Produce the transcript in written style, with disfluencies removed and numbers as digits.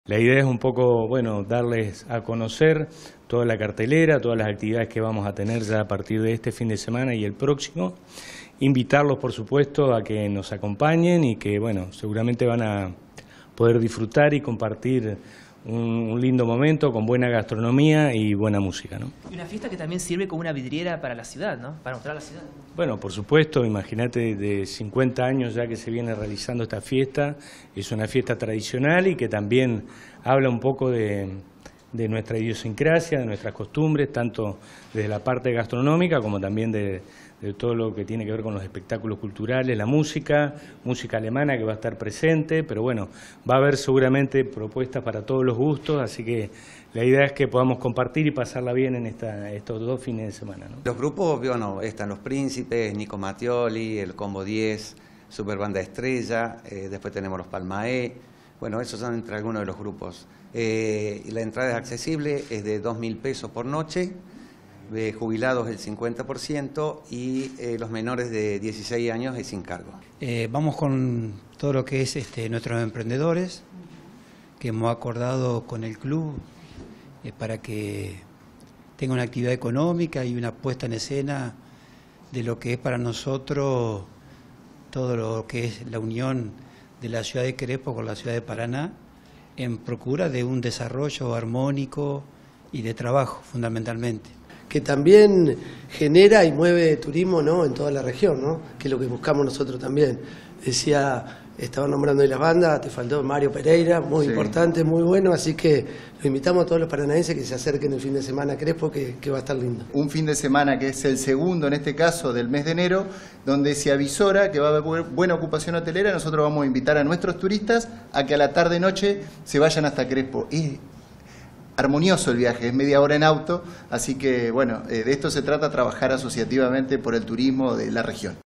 La idea es un poco, bueno, darles a conocer toda la cartelera, todas las actividades que vamos a tener ya a partir de este fin de semana y el próximo. Invitarlos, por supuesto, a que nos acompañen y que, bueno, seguramente van a poder disfrutar y compartir un lindo momento con buena gastronomía y buena música, ¿no? Y una fiesta que también sirve como una vidriera para la ciudad, ¿no? Para mostrar la ciudad. Bueno, por supuesto, imagínate, de 50 años ya que se viene realizando esta fiesta, es una fiesta tradicional y que también habla un poco de nuestra idiosincrasia, de nuestras costumbres, tanto desde la parte gastronómica como también de todo lo que tiene que ver con los espectáculos culturales, la música alemana que va a estar presente, pero bueno, va a haber seguramente propuestas para todos los gustos, así que la idea es que podamos compartir y pasarla bien en estos 2 fines de semana, ¿no? Los grupos, bueno, están Los Príncipes, Nico Mattioli, el Combo 10, Super Banda Estrella, después tenemos los Palmae, bueno, esos son entre algunos de los grupos. La entrada es accesible, es de 2.000 pesos por noche, de jubilados el 50% y los menores de 16 años es sin cargo. Vamos con todo lo que es nuestros emprendedores, que hemos acordado con el club para que tenga una actividad económica y una puesta en escena de lo que es para nosotros todo lo que es la unión de la ciudad de Crespo con la ciudad de Paraná, en procura de un desarrollo armónico y de trabajo, fundamentalmente. Que también genera y mueve turismo, ¿no?, en toda la región, ¿no?, que es lo que buscamos nosotros también. Decía, estaba nombrando de las bandas, te faltó Mario Pereira, muy importante, muy bueno, así que lo invitamos a todos los paranaenses que se acerquen el fin de semana a Crespo, que va a estar lindo. Un fin de semana que es el segundo, en este caso, del mes de enero, donde se avisora que va a haber buena ocupación hotelera. Nosotros vamos a invitar a nuestros turistas a que a la tarde-noche se vayan hasta Crespo. Es armonioso el viaje, es media hora en auto, así que bueno, de esto se trata, trabajar asociativamente por el turismo de la región.